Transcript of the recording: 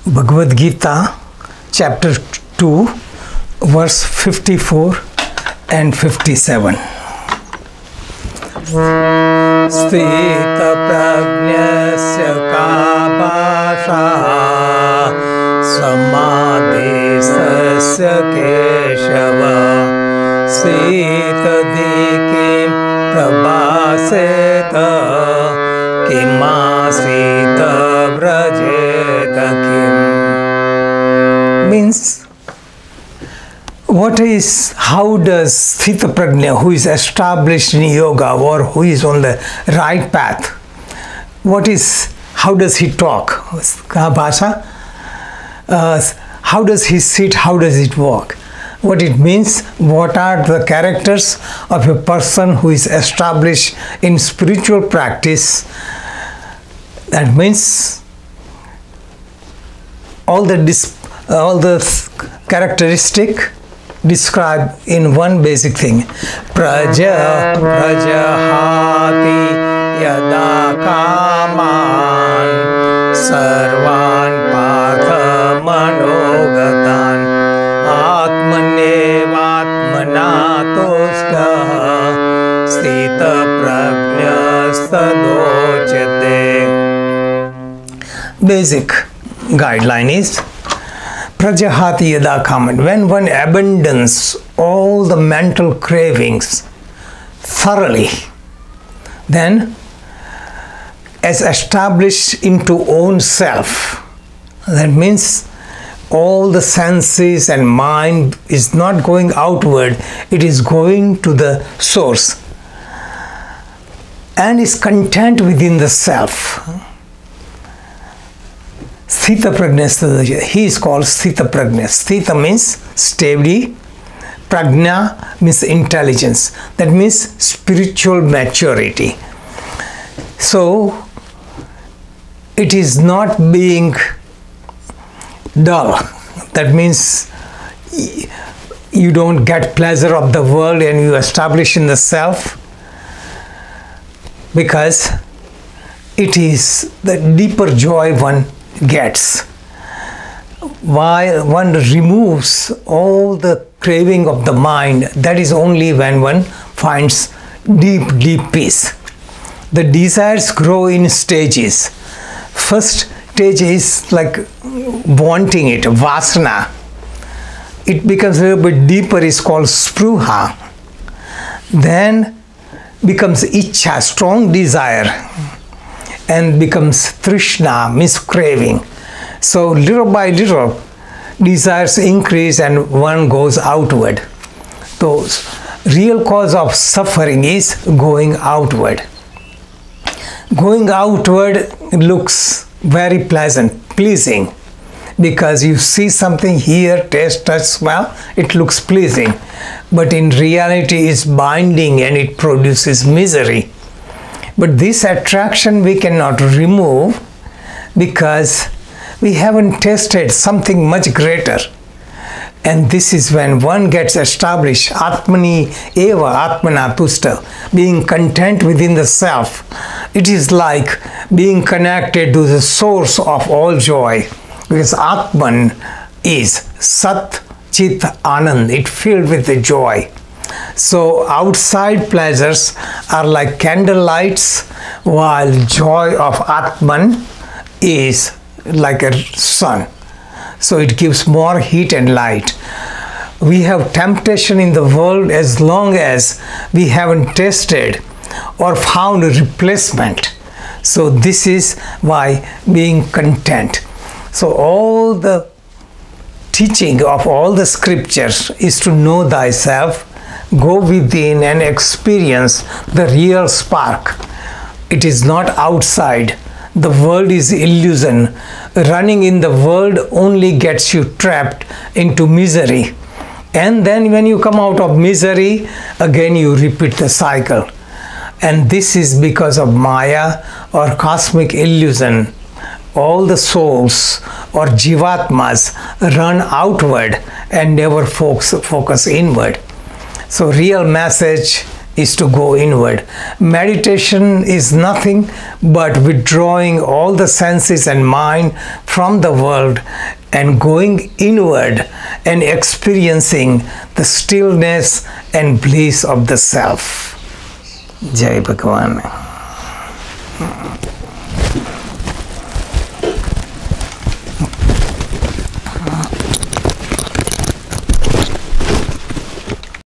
Bhagavad Gita, chapter 2, verse 54 and 57. Sthita prajnasya ka bhasha samadhisasya keshava sthita dikim prabhaseta kimasita vrajeta kim. Means, how does Sthita Prajna, who is established in yoga or who is on the right path, how does he talk? Bhasha? How does he sit? How does it walk? What it means, what are the characters of a person who is established in spiritual practice? That means all the characteristic described in one basic thing. Prajahati yada kaman sarvan partha manogatan atmanevatmana tushta sthita prajnastadochate. Basic guideline is Prajahati yada kaman. When one abandons all the mental cravings thoroughly, then as established into own self, that means all the senses and mind is not going outward, it is going to the source and is content within the self. Sthita Prajna, he is called Sthita Prajna. Sthita means steady, Prajna means intelligence, that means spiritual maturity. So it is not being dull, that means you don't get pleasure of the world and you establish in the self, because it is the deeper joy one gets. While one removes all the craving of the mind, that is only when one finds deep peace. The desires grow in stages. First stage is like wanting it, vasana. It becomes a little bit deeper, is called spruha. Then becomes ichha, strong desire, and becomes trishna, means craving. So little by little desires increase and one goes outward. So real cause of suffering is going outward. Going outward looks very pleasing, because you see something here, taste, touch, smell, it looks pleasing, but in reality it's binding and it produces misery. But this attraction we cannot remove because we haven't tasted something much greater. And this is when one gets established, Atmani eva atmana tusta, being content within the self. It is like being connected to the source of all joy, because Atman is Sat Chit Anand, it filled with the joy. So outside pleasures are like candle lights, while joy of Atman is like a sun. So it gives more heat and light. We have temptation in the world as long as we haven't tasted or found a replacement. So this is why being content. So all the teaching of all the scriptures is to know thyself, go within and experience the real spark. It is not outside. The world is illusion. Running in the world only gets you trapped into misery. And then when you come out of misery, again you repeat the cycle. And this is because of Maya or cosmic illusion. All the souls or jivatmas run outward and never focus inward. So real message is to go inward. Meditation is nothing but withdrawing all the senses and mind from the world and going inward and experiencing the stillness and bliss of the self. Jai Bhagwan.